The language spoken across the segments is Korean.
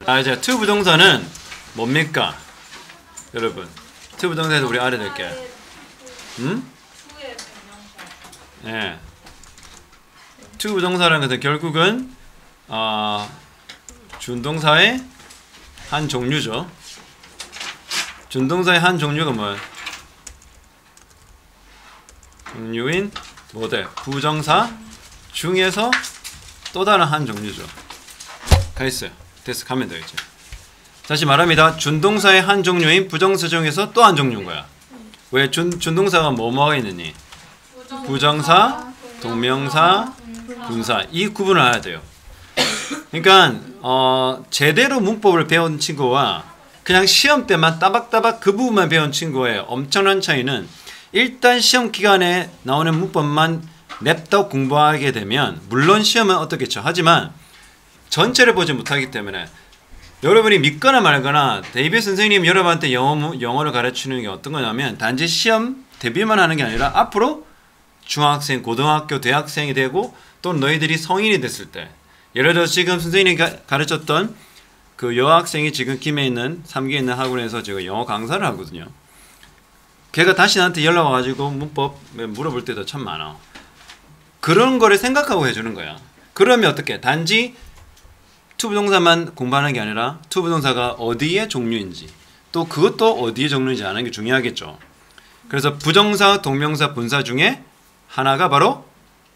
이제 to 부동사는 뭡니까? 여러분, to 부동사에서 우리 알아둘게. 예. to 부동사라는 것은 결국은 준동사의 한 종류죠. 준동사의 한 종류가 뭐예요? 종류인 뭐대? 부정사 중에서 또 다른 한 종류죠. 가있어요. 됐어. 가면 되겠죠. 다시 말합니다. 준동사의 한 종류인 부정사 중에서 또 한 종류인 거야. 왜? 준동사가 뭐뭐가 있느니? 부정사, 동명사, 분사. 이 구분을 알아야 돼요. 그러니까 제대로 문법을 배운 친구와 그냥 시험 때만 따박따박 그 부분만 배운 친구의 엄청난 차이는 일단 시험 기간에 나오는 문법만 냅다 공부하게 되면 물론 시험은 어떻겠죠. 하지만 전체를 보지 못하기 때문에 여러분이 믿거나 말거나 데이비드 선생님 여러분한테 영어를 가르치는 게 어떤 거냐면 단지 시험 대비만 하는 게 아니라 앞으로 중학생, 고등학교, 대학생이 되고 또 너희들이 성인이 됐을 때 예를 들어 지금 선생님이 가르쳤던 그 여학생이 지금 김해 있는 3기에 있는 학원에서 제가 영어 강사를 하거든요. 걔가 다시 나한테 연락 와가지고 문법 물어볼 때도 참 많아. 그런 거를 생각하고 해주는 거야. 그러면 어떻게? 단지 to 부동사만 공부하는 게 아니라 to 부동사가 어디의 종류인지 또 그것도 어디의 종류인지 아는 게 중요하겠죠. 그래서 부정사, 동명사, 분사 중에 하나가 바로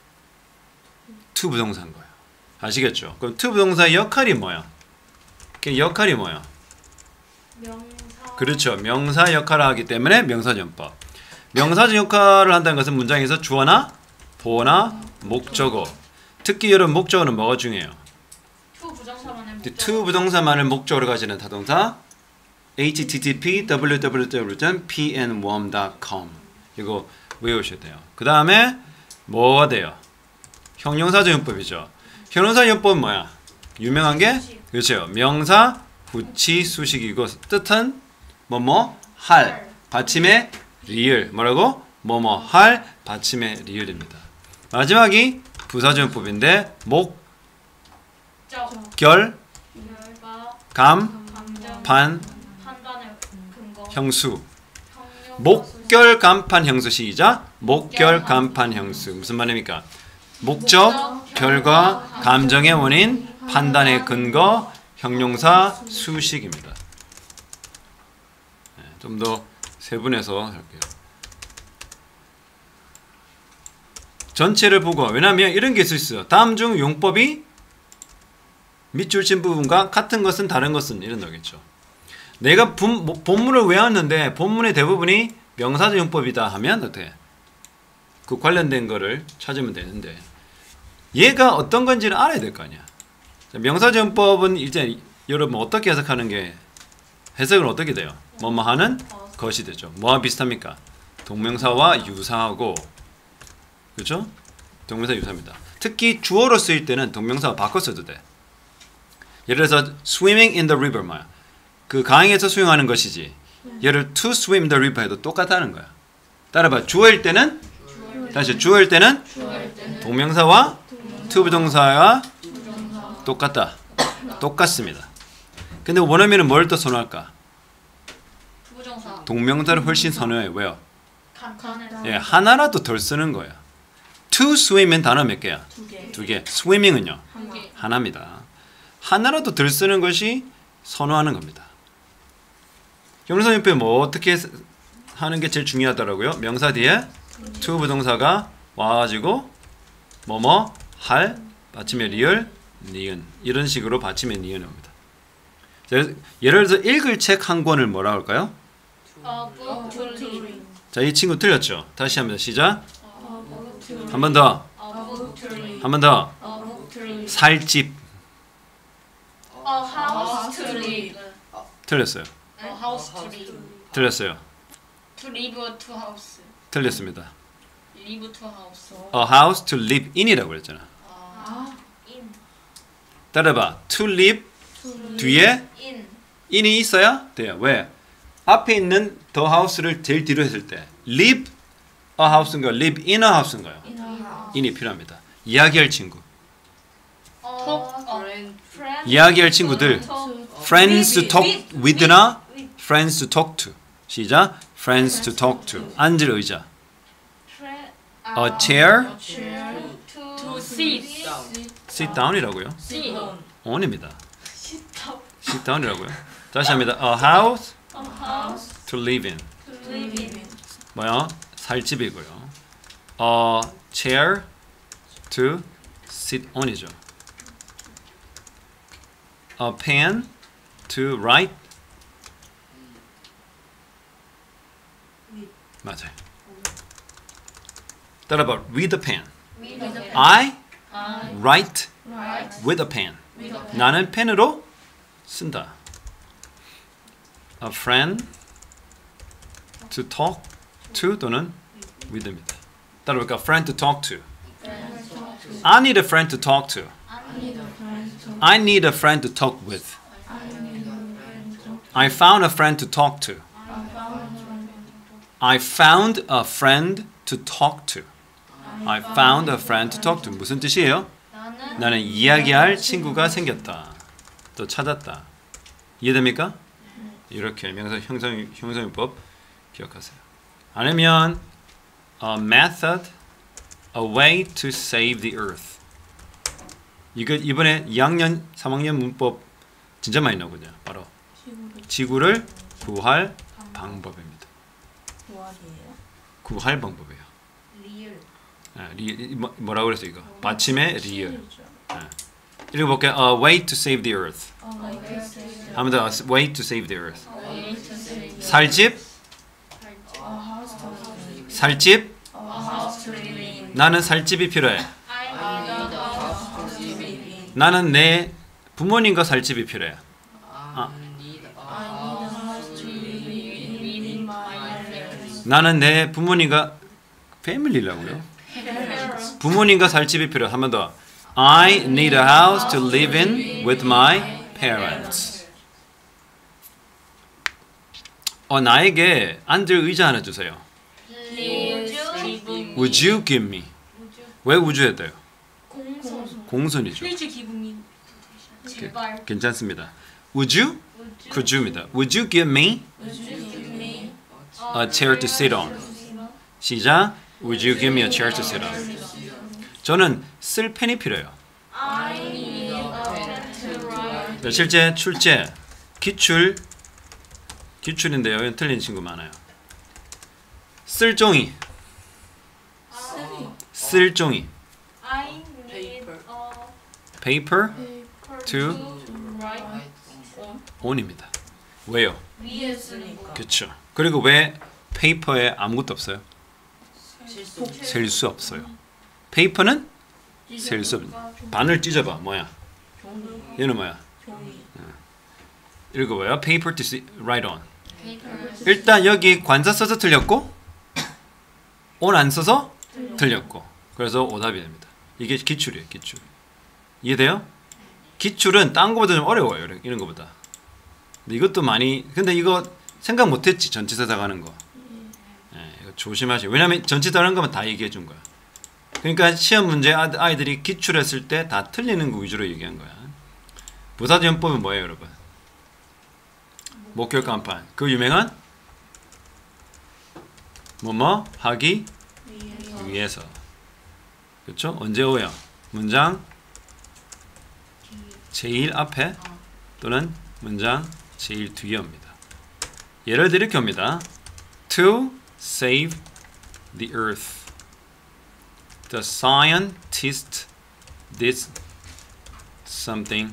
to 부동사인 거예요. 아시겠죠? 그럼 to 부동사의 역할이 뭐야? 그 역할이 뭐야? 명사. 그렇죠. 명사 역할을 하기 때문에 명사전법. 명사전 역할을 한다는 것은 문장에서 주어나 보어나 목적어. 특히 여러분 목적어는 뭐가 중요해요? to 부동사만을 목적으로 가지는 타동사 http www.pnworm.com 이거 외우셔야 돼요. 그 다음에 뭐가 돼요? 형용사전용법이죠. 형용사전용법은 뭐야? 유명한 게 그렇죠. 명사, 부치, 수식이고 뜻은 뭐뭐 할 받침의 리을 뭐라고? 뭐뭐 할 받침의 리을입니다. 마지막이 부사전용법인데 목, 결, 감, 판, 형수. 목결, 감판, 형수. 시작. 목결, 감판, 형수. 무슨 말입니까? 목적, 결과, 감정의 원인, 판단의 근거, 형용사, 수식입니다. 좀 더 세분해서 할게요. 전체를 보고 왜냐하면 이런 게 있을 수 있어요. 다음 중 용법이 밑줄 친 부분과 같은 것은 다른 것은 이런 거겠죠. 내가 본문을 외웠는데 본문의 대부분이 명사적 용법이다 하면 어떻게? 그 관련된 거를 찾으면 되는데 얘가 어떤 건지를 알아야 될 거 아니야. 명사적 용법은 이제 여러분 어떻게 해석하는 게 해석은 어떻게 돼요? 뭐뭐 하는 것이 되죠. 뭐와 비슷합니까? 동명사와 유사하고 그렇죠? 동명사 유사합니다. 특히 주어로 쓰일 때는 동명사와 바꿔 써도 돼. 예를 들어서 swimming in the river 뭐야? 그 강에서 수영하는 것이지. 예를 to swim in the river 해도 똑같다는 거야. 따라봐. 주어일 때는 다시 주어일 때는 동명사와 to 부동사가 똑같다. 똑같습니다. 근데 원어민은 뭘 더 선호할까? 동명사를 훨씬 선호해. 왜요? 예, 하나라도 덜 쓰는 거야. to swim은 단어 몇 개야? 두 개. swimming은요? 하나입니다. 하나라도 덜 쓰는 것이 선호하는 겁니다. 형용사전용법 뭐 어떻게 하는 게 제일 중요하더라고요. 명사 뒤에 to 부동사가 와가지고 뭐뭐 할 받침의 리을 니은 이런 식으로 받침의 니은이 옵니다. 예를 들어서 읽을 책 한 권을 뭐라고 할까요? 자, 이 친구 틀렸죠? 다시 합니다. 시작. 한 번 더. 한 번 더. 살집. house to live. 틀렸어요. house to live. 틀렸어요. to live to house. 틀렸습니다. live to house. A house to live in이라고 그랬잖아. in. 따라봐. to live 뒤에 in. in이 있어야 돼요. 왜? 앞에 있는 the house를 제일 뒤로 했을 때 live a house인가요? live in a house인가요? in이 필요합니다. 이야기할 친구. talk friend. 이야기할 친구들 friends to talk with나 friends to talk to. 시작. friends to talk to. 앉을 의자. a chair. To sit. sit down이라고요. Sit. on입니다. sit down이라고요. 다시 합니다. a house A house to live in. to live in. 뭐요? 살 집이고요. a chair to sit on이죠. a pen to write. 맞아요. 따라봐. with a pen. With a pen. I I write write with a pen. with a pen. 나는 펜으로 쓴다. A friend to talk to 또는 with입니다. 따라볼까? friend to talk to. I need a friend to talk to. I need a friend to talk with. I found a friend to talk to. I found a friend to talk to. I found a friend to talk to. 무슨 뜻이에요? 나는 이야기할 친구가 생겼다. 또 찾았다. 이해됩니까? 이렇게 명사 형용사용법 기억하세요. 아니면 a method, a way to save the earth. 이거 이번에 2학년, 3학년 문법 진짜 많이 나오거든요. 바로 지구를 구할 방법입니다. 구할 방법이에요. 뭐라고 그랬어 이거? 받침의 리을. 읽어볼게요. A way to save the earth. 한번 더. A way to save the earth. 살집. 살집. 나는 살집이 필요해. 나는 내 부모님과 살집이 필요해. 나는 내 부모님과 패밀리라고요. 부모님과 살집이 필요해. 한 번 더. I need a house to live in with my parents. 나에게 앉을 의자 하나 주세요. Would you give me? 왜 우주에 돼요? 공손이죠. 제발. 괜찮습니다. Would you? Could you입니다. Would you give me a chair to sit on? 시작. Would you give me a chair to sit on? 저는 쓸 펜이 필요해요. 네, 실제 출제 기출인데요. 틀린 친구 많아요. 쓸 종이. 쓸 종이. I need paper to write on입니다. 왜요? 위에 쓰니까. 그렇죠. 그리고 왜 페이퍼에 아무것도 없어요? 셀 수 없어요. 페이퍼는 셀 수 없어요. 반을 찢어봐. 뭐야? 얘는 뭐야? 읽어봐요. Paper to write on. 일단 여기 관사 써서 틀렸고 on 안 써서 틀렸고 그래서 오답이 됩니다. 이게 기출이에요. 기출. 이해돼요? 기출은 딴 거보다 좀 어려워요. 이런 거보다. 근데 이것도 근데 이거 생각 못했지. 전치사 가는 거. 이거 조심하세요. 왜냐면 전치사 하는 거면 다 얘기해 준 거야. 그러니까 시험 문제 아이들이 기출했을 때 다 틀리는 거 위주로 얘기한 거야. 부사전법은 뭐예요, 여러분? 목격 간판. 그 유명한 뭐뭐 하기 위해서. 그렇죠? 언제 오요? 문장 제일 앞에 또는 문장 제일 뒤에 옵니다. 예를 들어 이렇게 옵니다. To save the earth. The scientist did something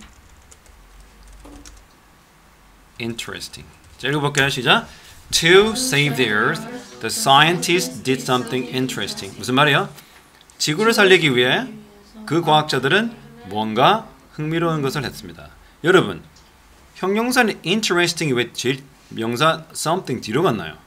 interesting. 자, 읽어볼게요. 시작. To save the earth, the scientists did something interesting. 무슨 말이에요? 지구를 살리기 위해 그 과학자들은 뭔가 흥미로운 것을 했습니다. 여러분, 형용사는 interesting이 왜 제일 명사 something 뒤로 갔나요?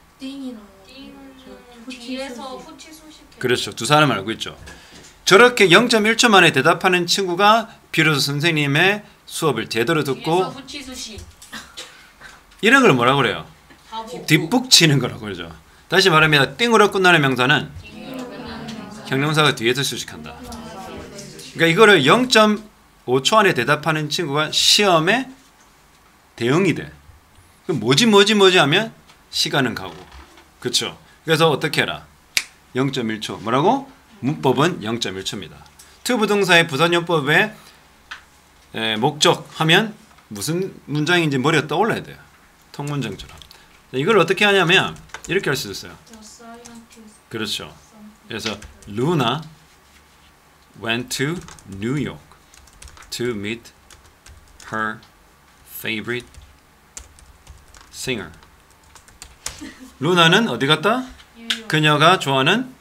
뒤에서 후치 수식. 그렇죠. 두 사람 알고 있죠. 저렇게 0.1초 만에 대답하는 친구가 비로소 선생님의 수업을 제대로 뒤에서 듣고 후치 수식. 이런 걸 뭐라고 그래요? 바보. 뒷북치는 거라고 그러죠. 다시 말하면 띵으로 끝나는 명사는 형용사가 뒤에서 수식한다. 그러니까 이거를 0.5초 안에 대답하는 친구가 시험에 대응이 돼. 그럼 뭐지 하면 시간은 가고. 그쵸? 그래서 어떻게 해라? 0.1초. 뭐라고? 문법은 0.1초입니다. to 부동사의 부사용법의 목적 하면 무슨 문장인지 머리에 떠올라야 돼요. 통문장처럼. 이걸 어떻게 하냐면 이렇게 할 수 있어요. The scientist. 그렇죠. 그래서 Luna went to New York to meet her favorite singer. 루나는 어디 갔다? 뉴욕. 그녀가 좋아하는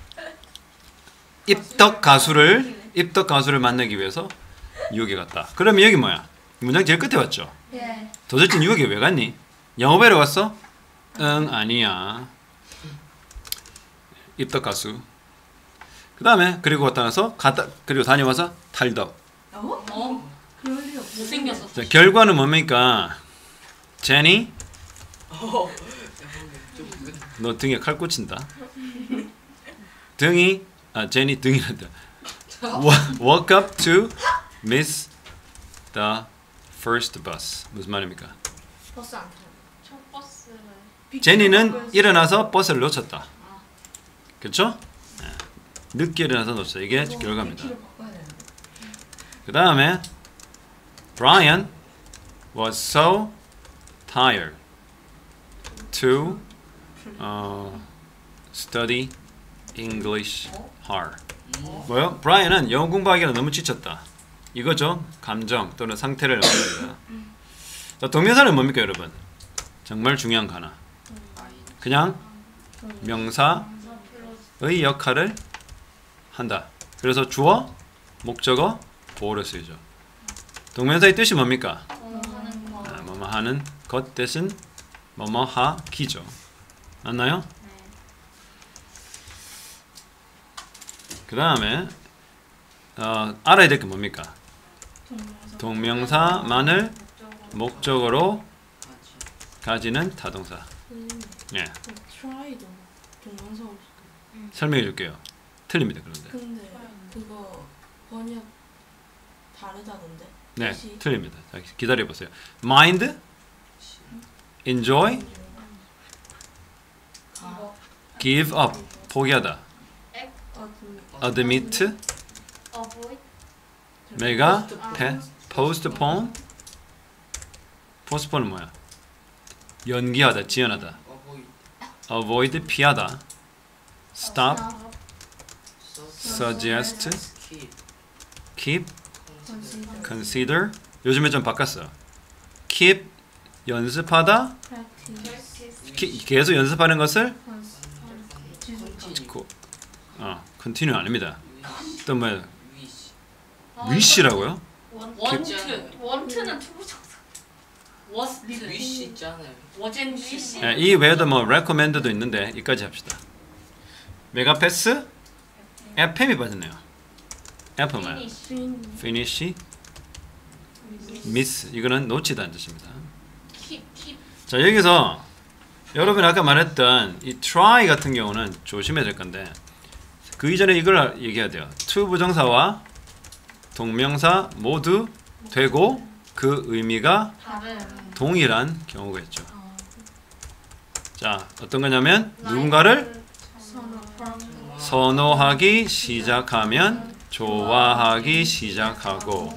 입덕 가수를 만나기 위해서 뉴욕에 갔다. 그러면 여기 뭐야? 문장 제일 끝에 왔죠. 네. 도대체 뉴욕에 왜 갔니? 영어 배우러 갔어? 응, 아니야. 입덕 가수. 그 다음에 그리고 그리고 다녀와서 탈덕. 어? 그럴 리 없어. 못생겼어. 자, 결과는 뭡니까? 제니, 너 등에 칼 꽂힌다. 제니 등이란다. Walk up to miss the first bus. 무슨 말입니까? 버스 안 타요. 첫 버스를. 제니는 일어나서 버스를 놓쳤다. 그렇죠? 늦게 일어나서 놓쳤다. 이게 결과입니다. 그 다음에 Brian was so tired to study English hard. 뭐요? 브라이언은 영어 공부하기가 너무 지쳤다. 이거죠. 감정 또는 상태를 말합니다. 자, 동명사는 뭡니까 여러분? 정말 중요한 거 하나. 그냥 명사의 역할을 한다. 그래서 주어, 목적어, 보어로 쓰이죠. 동명사의 뜻이 뭡니까? 하는 거. 뭐뭐 하는 것 대신 뭐뭐 하기죠. 맞나요? 그 다음에 알아야 될 게 뭡니까? 동명사만을 목적어로 가지는 타동사. 예, try도 동명사 없어. 설명해 줄게요. 틀립니다. 그런데 근데 그거 번역 다르다던데. 네, 뜻이? 틀립니다. 자, 기다려 보세요. Mind, enjoy, 가. give up, 포기하다. Admit, Avoid. 메가, postpone. postpone은 뭐야? 연기하다, 지연하다. avoid, 피하다. stop, suggest, keep, consider. 요즘에 좀 바꿨어. keep, 연습하다. 계속 연습하는 것을 continue 아닙니다. 또 뭐야? wish라고요? 원트는 투부정사. 위시 있잖아요. 워젠 위시. 예, 이 외에도 뭐 recommend도 있는데 이까지 합시다. 메가패스, FM이 빠졌네요. F 뭐야? finish, miss. 이거는 놓치다는 뜻입니다. 킵. 자, 여기서 여러분이 아까 말했던 이 try 같은 경우는 조심해야 될 건데 그 이전에 이걸 얘기해야 돼요. to 부정사와 동명사 모두 되고 그 의미가 다른. 동일한 경우가 있죠. 자, 어떤 거냐면 누군가를 선호하기 시작하면 좋아하기 시작하고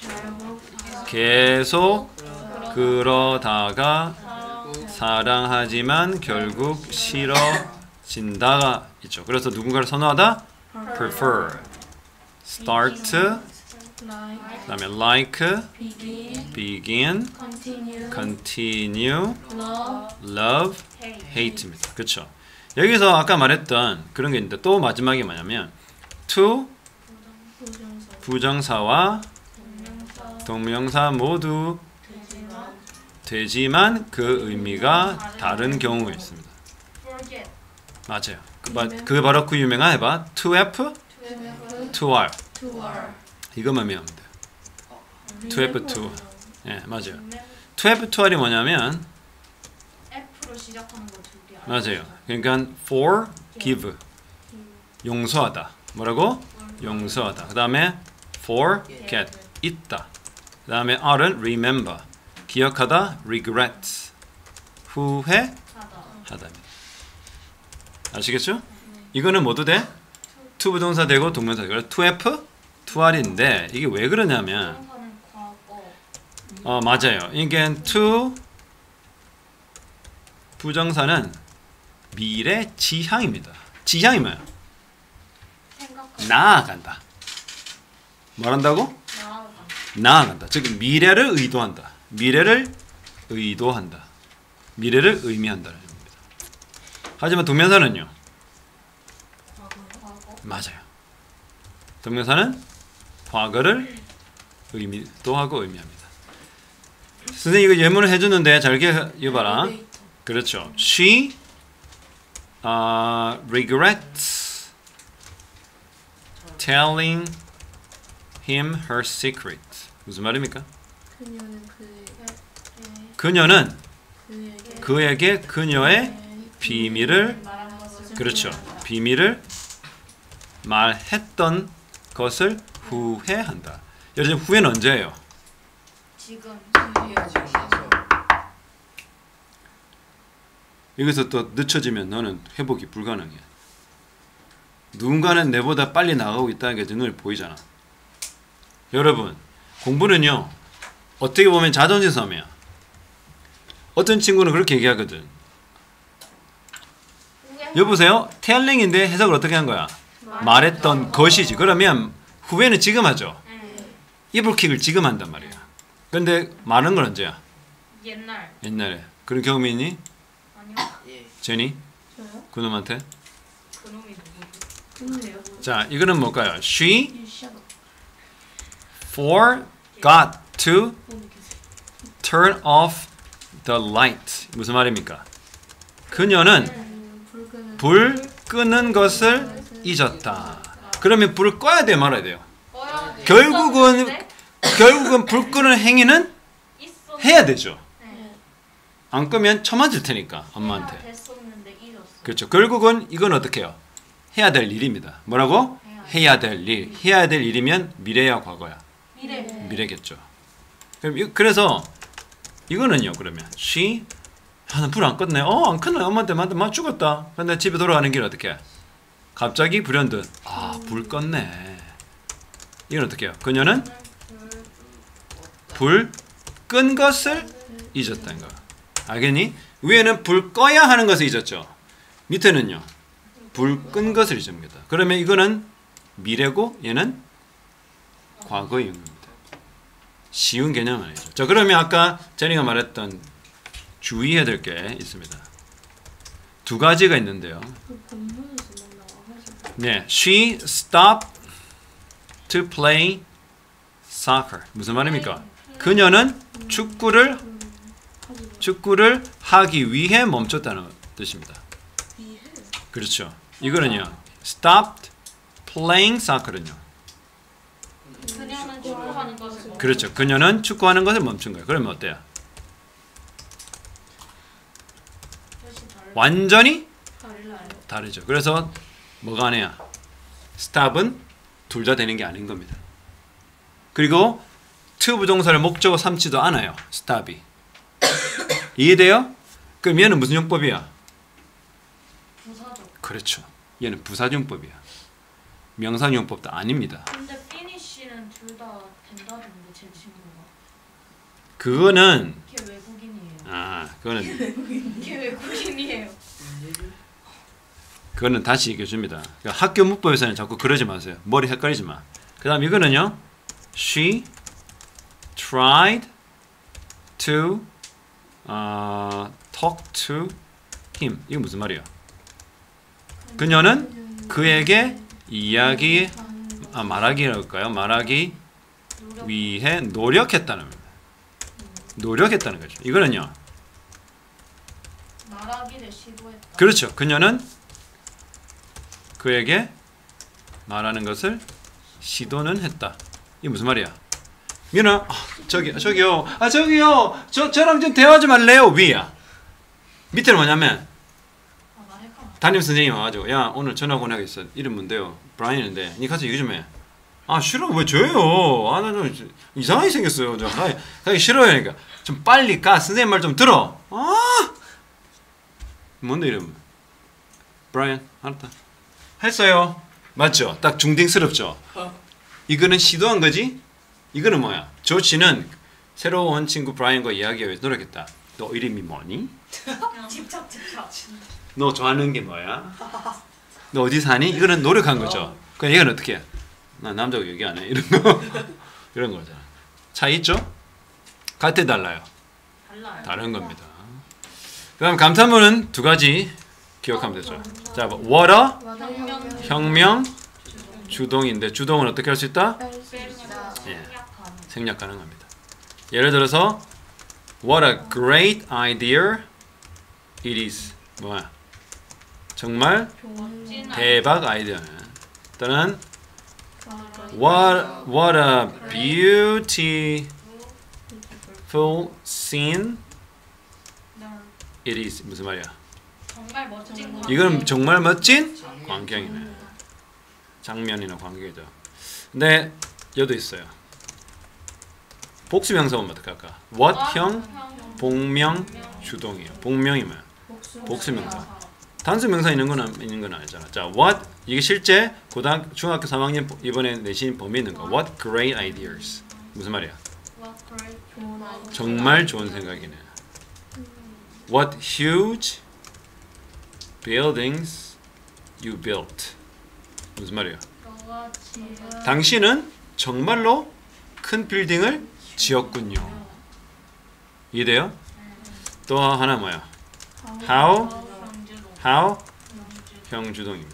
계속 그러다가 사랑하지만 결국 싫어진다가 있죠. 그래서 누군가를 선호하다 prefer, start, 그다음에 like, begin, continue, love, hate입니다. 그렇죠? 여기서 아까 말했던 그런 게 있는데 또 마지막이 뭐냐면 to 부정사와 동명사 모두 되지만 그 의미가 다른 경우가 있습니다. Forget. 맞아요. 그 바로 그 유명한 해봐. to F, to R. 이것만 외우면 돼요. to F, to. 예, 맞아요. to F, to R이 뭐냐면 F로 시작하는 거 두 개. 맞아요. 그러니까 forgive 용서하다. 뭐라고? 용서하다. 그 다음에 forget 잊다. 그 다음에 R은 remember 기억하다 regret 후회하다. 아시겠죠? 이거는 모두 돼? to 부동사 되고 동명사 되고 to F, to R인데 이게 왜 그러냐면 부정사는 과거. 맞아요. 이게 to 부정사는 미래 지향입니다. 지향이 뭐야? 생각하다. 나아간다. 뭐란다고? 나아가. 나아간다. 즉 미래를 의도한다. 미래를 의도한다. 미래를 의미한다는 겁니다. 하지만 동명사는요. 과거. 맞아요. 동명사는 과거를 의미도하고 의미합니다. 선생님 이거 예문을 해주는데 잘 기억해봐라. 엘리베이터. 그렇죠. She regrets telling him her secret. 무슨 말입니까? 그녀는 그녀는 그에게 그에게 그녀의 비밀을 말한 것을 그렇죠. 후회한다. 비밀을 말했던 것을 후회한다. 예를 들면 후회는 언제예요? 지금. 여기서 또 늦춰지면 너는 회복이 불가능해. 누군가는 내보다 빨리 나가고 있다는 게 눈에 보이잖아. 여러분, 공부는요. 어떻게 보면 자존심 싸움이야. 어떤 친구는 그렇게 얘기하거든. 여보세요? telling인데 해석을 어떻게 한 거야? 말했던 것이지. 그러면 후회는 지금 하죠. 이불킥을 지금 한단 말이야. 근데 말하는 건 언제야? 옛날. 옛날에. 그런 경험이 있니? 아니요. 예. 제니? 저요? 그놈한테? 그놈이 누구지? 근데요. 자, 이거는 뭘까요? She 유시하다. forgot to 오늘 계세요. turn off the light. 무슨 말입니까? 그녀는 불 끄는 것을 잊었다. 그러면 불을 꺼야 돼 말아야 돼요. 꺼야 돼. 결국은 있었는데? 불 끄는 행위는 있었는데? 해야 되죠. 네. 안 끄면 처맞을 테니까 엄마한테. 해야 됐었는데 잊었어. 그렇죠. 결국은 이건 어떻게 해요? 해야 될 일입니다. 뭐라고? 해야 될 일. 해야 될 일이면 미래야 과거야? 미래. 미래겠죠. 그래서 이거는요. 그러면 she 불 안 껐네. 안 껐네. 엄마한테 맞 죽었다. 근데 집에 돌아가는 길 어떻게 해? 갑자기 불현듯 불 껐네. 이건 어떻게 해요? 그녀는 불 끈 것을 잊었다는 거. 알겠니? 위에는 불 꺼야 하는 것을 잊었죠. 밑에는요. 불 끈 것을 잊습니다. 그러면 이거는 미래고 얘는 과거인 겁니다. 쉬운 개념 아니죠. 자, 그러면 아까 제니가 말했던 주의해야 될 게 있습니다. 두 가지가 있는데요. 그 본문에서만 나와가지고. 네, she stopped to play soccer. 무슨 말입니까? 그녀는 축구를 하기 위해 멈췄다는 뜻입니다. 이해. 그렇죠. 이거는요. stopped playing soccer은요. 그녀는 축구하는 것을 그렇죠. 그녀는 축구하는 것을 멈춘 거예요. 그러면 어때요? 완전히 달라요. 다르죠. 그래서 뭐가 아니야? stop은 둘 다 되는 게 아닌 겁니다. 그리고 to 부동사를 목적어 삼지도 않아요. stop이. 이해돼요? 그럼 얘는 무슨 용법이야? 부사적. 그렇죠. 얘는 부사용법이야. 명사용법도 아닙니다. 근데 finish는 둘 다 된다던데 제 친구가. 그거는 걔 외국인이에요. 그거는 걔 외국인이에요. 그거는 다시 얘기해 줍니다. 그러니까 학교 문법에서는 자꾸 그러지 마세요. 머리 헷갈리지 마. 그다음 이거는요. She tried to talk to him. 이거 무슨 말이야? 그녀는 그에게 말하기랄까요? 말하기 위해 노력했다는 겁니다. 노력했다는 거죠. 이거는요. 말하기를 시도했다. 그렇죠. 그녀는 그에게 말하는 것을 시도는 했다. 이게 무슨 말이야? 민아, 저기요. 저랑 좀 대화 좀 할래요? 위야. 밑에는 뭐냐면 말해봐. 담임 선생님이 와가지고 야 오늘 전학 오나겠어. 이름 뭔데요? 브라이언인데 니 가서 얘기 좀 해. 아 싫어 왜 줘요? 아 나 좀 이상하게 생겼어요. 저 가기 싫어요. 그러니까 좀 빨리 가. 선생님 말 좀 들어. 아 뭔데 이름? 브라이언 알았다. 했어요. 맞죠? 딱 중딩스럽죠. 이거는 시도한 거지? 이거는 뭐야? 조치는 새로 온 친구 브라이언과 이야기하기 위해서 노력했다. 너 이름이 뭐니? 집착. 너 좋아하는 게 뭐야? 너 어디 사니? 이거는 노력한 거죠. 그럼 이건 어떻게 해? 나 남자고 얘기 안 해. 이런 거. 이런 거잖아. 차이 있죠? 같아 달라요? 달라요. 다른 겁니다. 그다음 감탄문은 두 가지 기억하면 되죠. 자, water 혁명 주동인데 주동은 어떻게 할 수 있다? 예, 생략 가능합니다. 예를 들어서 What a great idea it is. 뭐야? 정말 대박 아이디어네. 또는 What a beautiful scene it is. 무슨 말이야? 정말 멋진 거. 이건 정말 멋진 광경이네. 장면이나 광경이죠. 근데 여도 있어요. 복수명사 보면 어떡할까? What형 복명 주동이에요. 복명이 뭐야? 복수명사. 단수명사 있는 건 아니잖아. 자, what 이게 실제 중학교 3학년 이번에 내신 범위 있는 거. What great ideas. 무슨 말이야? 정말 좋은 생각이네. What huge buildings you built. 무슨 말이야? 당신은 정말로 큰 빌딩을 지었군요. 이해돼요? 또 하나 뭐야? How 형주동입니다.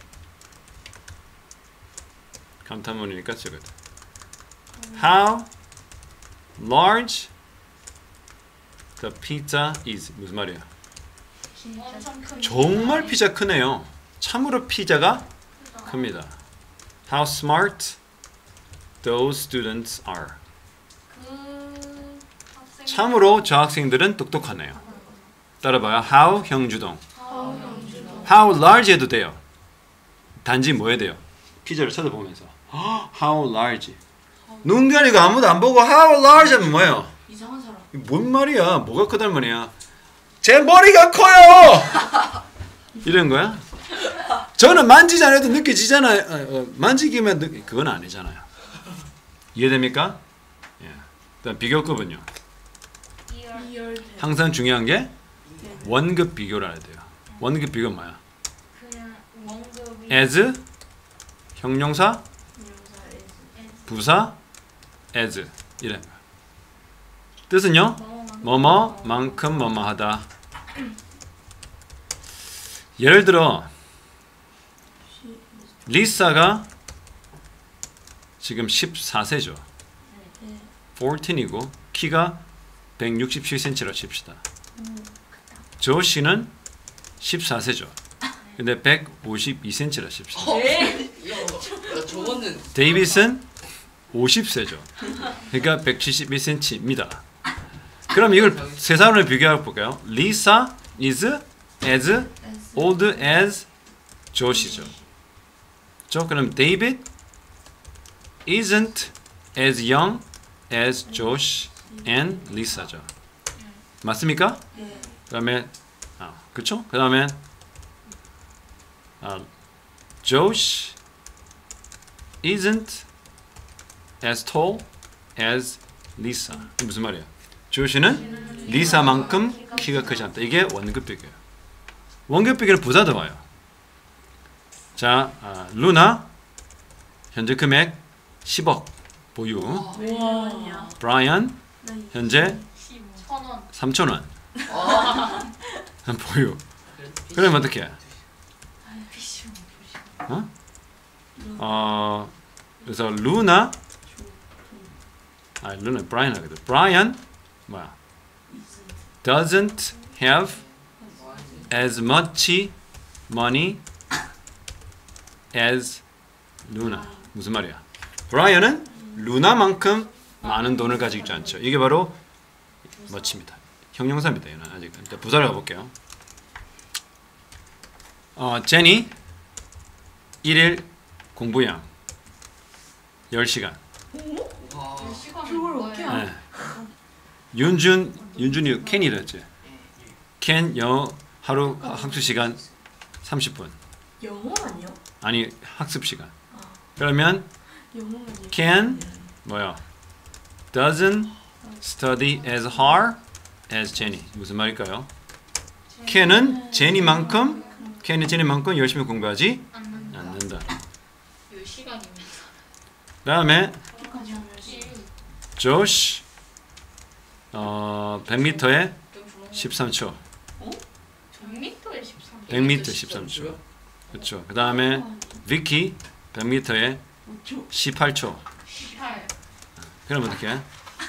감탄문이니까 쓰거든. How large the pizza is. 무슨 말이야? 정말 피자 크네요. 참으로 피자가 큽니다. How smart those students are. 참으로 저 학생들은 똑똑하네요. 따라봐요. How 형주동. How large 해도 돼요. 단지 뭐 해야 돼요? 피자를 쳐다보면서 How large. 눈 가리고 아무도 안 보고 How large 하면 뭐예요? 이상한 사람. 뭔 말이야? 뭐가 크단 말이야? 제 머리가 커요! 이런 거야? 저는 만지지 않아도 느껴지잖아요. 만지기만 그건 아니잖아요. 이해됩니까? 예. 일단 비교급은요. 항상 중요한 게 원급 비교를 알아야 돼요. 원급 비교는 뭐야? 그냥 원급이 as 형용사 부사 as 이래. 뜻은요? 뭐뭐만큼 뭐뭐하다. 예를 들어 리사가 지금 14세죠. 14이고 키가 167cm라 칩시다. 조시는 14세죠. 근데 152cm라 칩시다. 저거는 데이빗은 50세죠. 그러니까 171cm입니다. 그럼 이걸 세 사람을 비교해 볼까요? Lisa is as old as Josh죠. 그럼 David isn't as young as Josh and Lisa죠. 맞습니까? 그다음에 그렇죠? 그다음에 Josh isn't as tall as Lisa. 이게 무슨 말이야? 조시는 리사만큼 키가 크지 않다. 이게 원급 비교예요. 원급 비교를 부사도 와요. 자, 루나 현재 금액 10억 보유. 브라이언 현재 3,000원 보유. 그러면 어떻게 해? 그래서 루나 브라이언 하거든. 브라이언 뭐야? doesn't have as much money as 루나. 무슨 말이야? 브라이언은 루나만큼 많은 돈을 가지고 있지 않죠. 이게 바로 멋집니다. 형용사입니다. 얘는 아직. 일단 부사를 가볼게요. 제니 1일 공부량 10시간. 와. 10시간이 그걸 어떻게 알아? 네. 윤준이 캔이랬지. 캔 영어 하루 학습 시간 30분. 영어만요? 아니 학습 시간. 그러면 영어만요. Ken 뭐야? Doesn't study as hard as Jenny. 무슨 말일까요? Ken은 제니만큼 열심히 공부하지 않는다. 않는다. 10시간이면 그다음에 여기까지 하면 Josh 100m에 13초. 100m에 13. 100m 13초. 그렇죠. 그다음에 Vicky 100m에 5초. 18초. 18. 그럼 어떻게 해?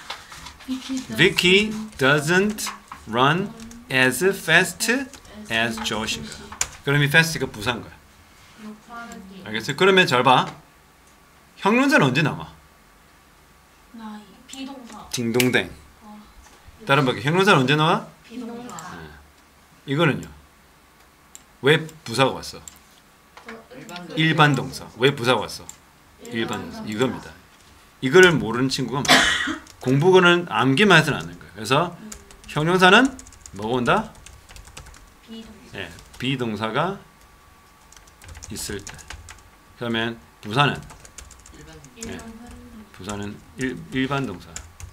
Vicky doesn't run as fast as Josh. 그럼 이 fast가 부사인 거야. 빠르게. 알겠어요? 그러면 잘 봐. 형용사는 언제 나와? 나이. 비동사. 딩동댕. 다른 밖에 형용사는 언제 나와? 비동사. 이거는요. 왜 부사가 왔어? 일반 일반 동사. 왜 부사가 왔어? 일반 동사. 이겁니다. 이거를 모르는 친구가 많아요. 공부는 암기만 해서는 안 되는 거예요. 그래서 형용사는 뭐가 온다? 비동사. 예, 비동사가 있을 때. 그러면 부사는 일반 부사는 일반 동사.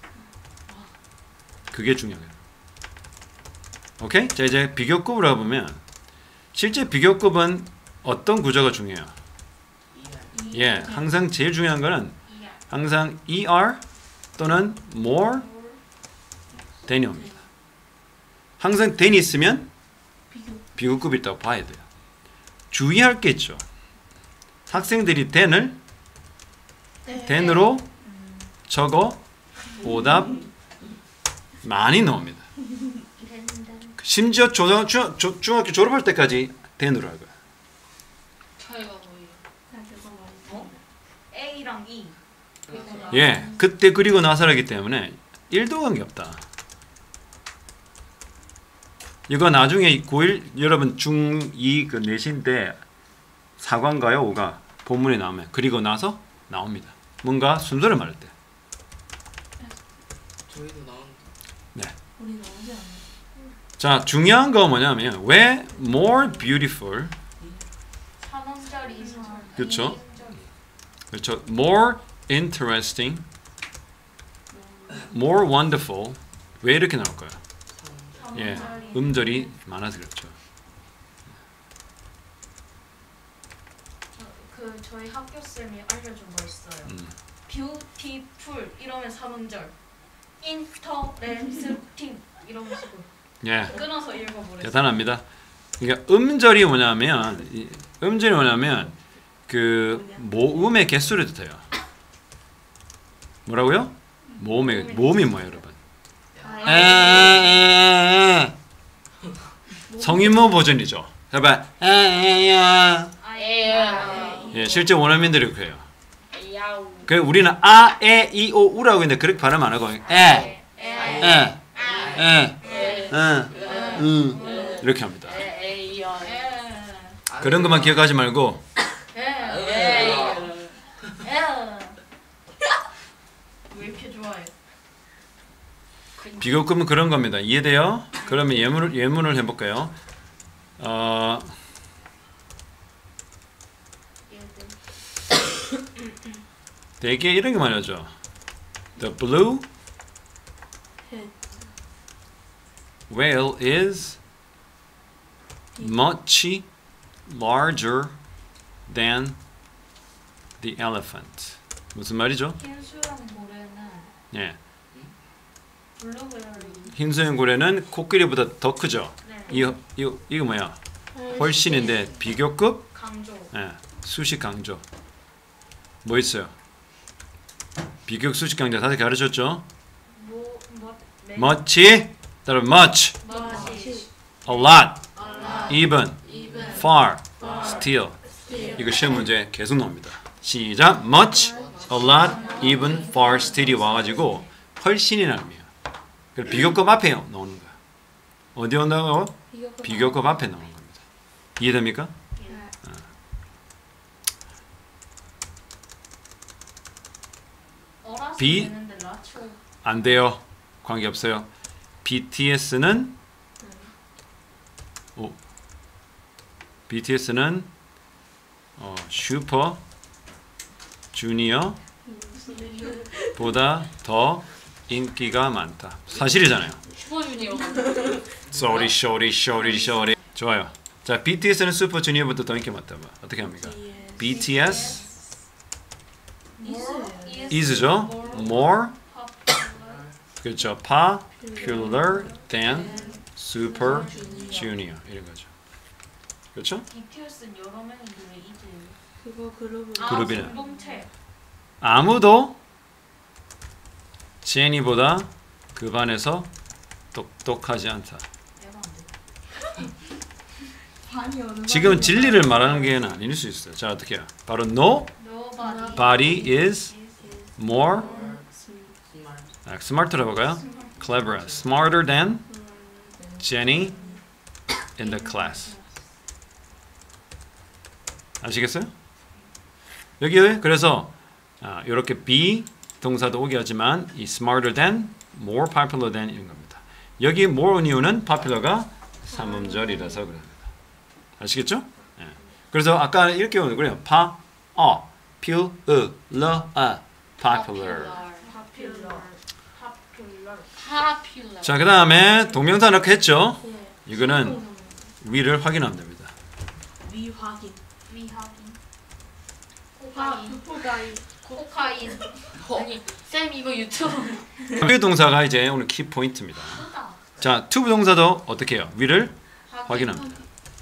그게 중요해요. 오케이? 자 이제 비교급으로 보면 실제 비교급은 어떤 구조가 중요해요? 예, 항상 제일 중요한 거는 항상 er 또는 more than이 옵니다. 항상 than이 있으면 비교급이 있다고 봐야 돼요. 주의할 게 있죠. 학생들이 than으로 적어 오답 많이 나옵니다. 심지어 중학교 졸업할 때까지 than으로 할 거예요. 차이가 뭐예요? A랑 E. 예, 그때 그리고 나서라기 때문에 1도 관계없다. 이거 나중에 고1 여러분 중2 그 내신 때 4과인가요? 5가 본문에 나오면 그리고 나서 나옵니다. 뭔가 순서를 말할 때. 저희도 나오는데. 우리 나오지 않아. 자, 중요한 거 뭐냐면 왜 more beautiful 3원짜리 이상. 그쵸? 그렇죠. more interesting, more wonderful 왜 이렇게 나올까요? 예, 음절이 많아서 그렇죠. 그 저희 학교 쌤이 알려준 거 있어요. beautiful 이러면 3음절. interesting 이런 식으로 예, 끊어서 읽어보래. 대단합니다. 그러니까 음절이 뭐냐면 그 모음의 개수를 뜻해요. 뭐라고요? 모음이 뭐예요, 여러분? 성인모 버전이죠. 봐봐. 예, 실제 원어민들이 그래요. 그 우리는 아, 에, 이, 오, 우라고 있는데 그렇게 발음 안 하고 이렇게 합니다. 그런 것만 기억하지 말고 왜 이렇게 좋아해? 비교급은 그런 겁니다. 이해돼요? 그러면 예문을 해볼까요? 되게 이런 게 말이죠. The blue whale is much larger than the elephant. 무슨 말이죠? 흰수염 고래는 예, 블루베리. 흰수염 고래는 코끼리보다 더 크죠. 네. 이거 뭐야? 훨씬인데 비교급 강조. 예, 수식 강조. 뭐 있어요? 비교급 수식 강조 다들 가르쳤죠? much, 따로 much, a lot, even, far, still. 이거 시험 문제 계속 나옵니다. 시작. much, a lot, even, far, still이 와가지고 훨씬이라는 의미예요. 그래서 비교급 앞에 나오는 거야. 어디 온다고? 비교급 앞에 나오는 겁니다. 이해됩니까? B 되는데 라초. 안 돼요. 관계 없어요. BTS는 BTS는 슈퍼 주니어 보다 더 인기가 많다. 사실이잖아요. 슈퍼주니어. sorry. 좋아요. 자, BTS는 슈퍼 주니어보다 더 인기 많다. 어떻게 합니까? BTS is죠. more 그렇죠. popular than super junior 이런 거죠. 그렇죠? BTS는 여러 명인데 왜 이제요? 그거 그룹은 그룹이네. 공동체. 아무도 제니보다 그 반에서 똑똑하지 않다. 에반데. 반이 어느 지금 진리를 말하는 게 아닐 수 있어요. 자, 어떻게 해요? 바로 Nobody nobody is more 스말. smart로 해볼까요? clever, smarter than Jenny in the class. 아시겠어요? 여기 그래서 이렇게 be 동사도 오게 하지만 이 smarter than, more popular than 이런 겁니다. 여기 more 온 이유는 popular가 삼음절이라서 그럽니다. 아시겠죠? 예. 그래서 아까 이렇게 오는 그래요. popular. 파퓰러. 자, 그 다음에 동명사 넣고 했죠? 네. 이거는 위를 확인하면 됩니다. 위 확인. 위하긴. 포가이. 코카인. 아니 쌤 이거 유튜브. 위 동사가 이제 오늘 키 포인트입니다. 크다. 자, to 동사도 어떻게 해요? 위를 확인합니다.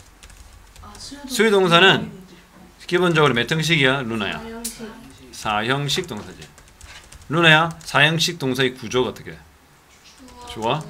수요 동사는 기본적으로 몇 형식이야, 루나야? 사형식 동사지. 루나야, 사형식 동사의 구조가 어떻게 해? 좋아?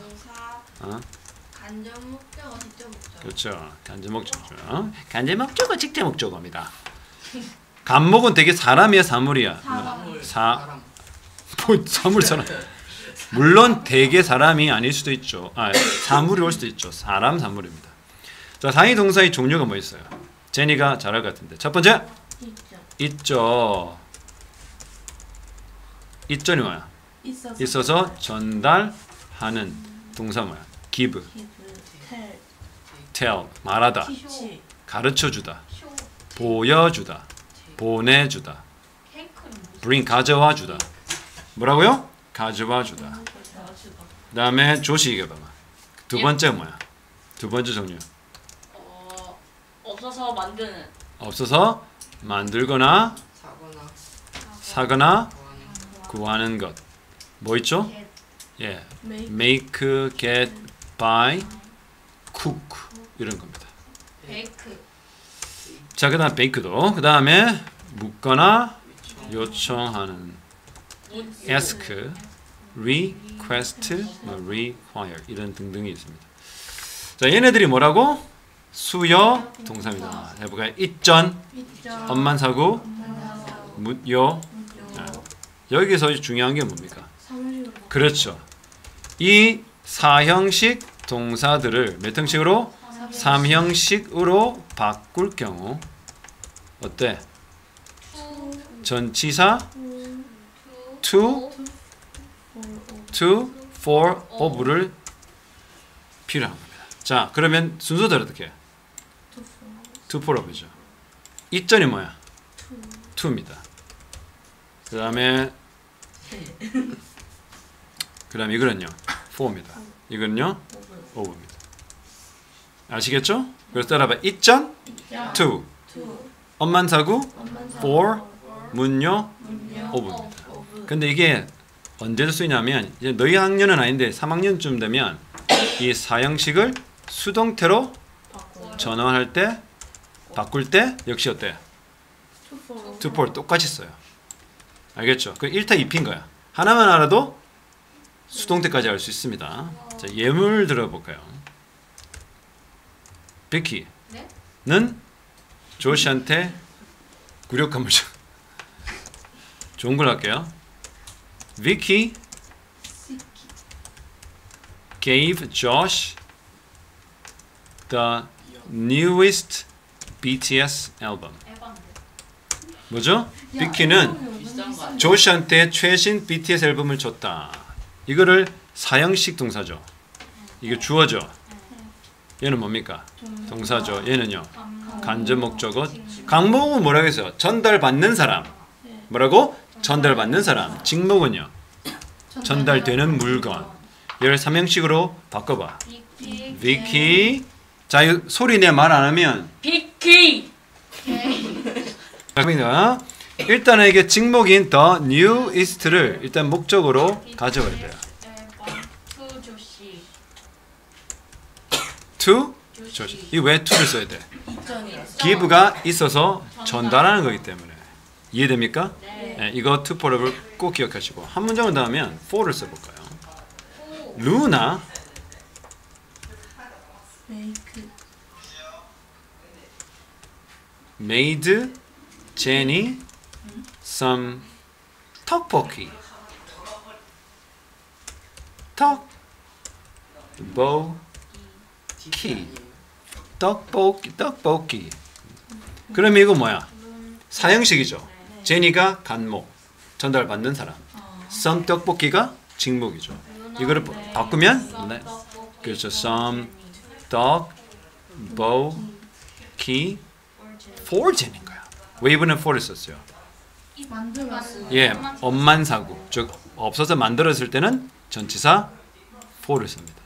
간접 목적어 직접 목적어. 그렇죠. 간접 목적어죠. 간접 목적어, 직접 목적어입니다. 간목은 되게 사람이야, 사물이야? 사람. 사물. 물론 되게 사람이 아닐 수도 있죠. 사물이 올 수도 있죠. 사물입니다. 자, 상위 동사의 종류가 뭐 있어요? 제니가 잘할 것 같은데. 첫 번째, 있죠. 있죠는 뭐야? 있어서 전달하는 동사 뭐야? give, tell, 말하다, 티치. 가르쳐주다, 쇼. 보여주다, 보내주다, 케이크는 무슨 bring, 가져와주다. 뭐라고요? 가져와주다. 나주다. 그 다음에 조시 얘기해봐. 두 번째 뭐야? 두 번째 종류. 없어서 만드는. 없어서 만들거나 사거나 사거나 구하는. 구하는 것. 뭐 있죠? 겟. 예, 메이크. make, get, buy, cook 이런 겁니다. 베이크. 자, 그다음 bake도. 그 다음에 묻거나 요청하는 ask, request, require 이런 등등이 있습니다. 자, 얘네들이 뭐라고? 수요 동사입니다. 해볼까요? 있전, 엄만 사고, 묻요. 여기서 중요한 게 뭡니까? 그렇죠. 이 사형식 동사들을 몇 형식으로? 3형식으로 바꿀 경우 어때? 전치사 to, for, of를 필요한 겁니다. 자, 그러면 순서대로 어떻게 해? to, for, of이죠. 이전이 뭐야? to입니다. 그 다음에 이거는요? for입니다. 이거는요? of입니다. 아시겠죠? 그래서 따라봐. 이전, to, 엄만 사고, for, 문요, of입니다. 근데 이게 언제 쓰이냐면 이제 너희 학년은 아닌데 3학년쯤 되면 이 사형식을 수동태로 전환할 때 바꿀 때 역시 어때? to, for 똑같이 써요. 알겠죠? 그 1타 2피인 거야. 하나만 알아도 수동태까지 알 수 있습니다. 자, 예문을 들어볼까요? 비키는 네? 조시한테 굴욕한 물죠. 좋은 걸 할게요. Vicky gave Josh the newest BTS album. 에반데. 뭐죠? 비키는 비싼 거 아니야? 조시한테 최신 BTS 앨범을 줬다. 이거를 사형식 동사죠. 이게 주어죠. 얘는 뭡니까? 동사죠. 얘는요. 간접 목적어. 강목은 뭐라고 했어요? 전달받는 사람. 뭐라고? 전달받는 사람. 직목은요. 전달되는 물건. 얘를 삼형식으로 바꿔봐. 비키. 자, 이 소리 내 말 안 하면 비키. 일단은 이게 직목인 the new east를 일단 목적으로 가져와야 돼요. 투 조시. to 이 왜 to를 써야 돼? give가 있어서 전달하는 거기 때문에 이해됩니까? 네, 이거 to for를 꼭 기억하시고 한 문장을 더 하면 for를 써볼까요? 루나 메이크. made Jenny some 떡볶이. 떡볶이. 그러면 이거 뭐야? 사형식이죠. 제니가 간목, 전달받는 사람. some 떡볶이가 직목이죠. 이거를 바꾸면 네. 그렇죠. some 떡볶이 for 제니인 거야. 왜 이번엔 for를 썼어요? 만들었어요. 예, 엄만사구. 즉 없어서 만들었을 때는 전치사 for를 씁니다.